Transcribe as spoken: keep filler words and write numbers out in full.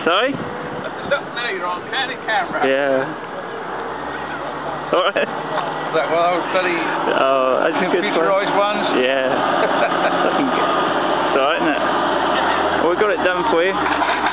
Sorry? Stop now, you're on candid camera. Yeah. Alright. Is that one of those bloody Oh, that's a good computerised one. ones? Yeah. It's alright, isn't it? Well, we got it done for you.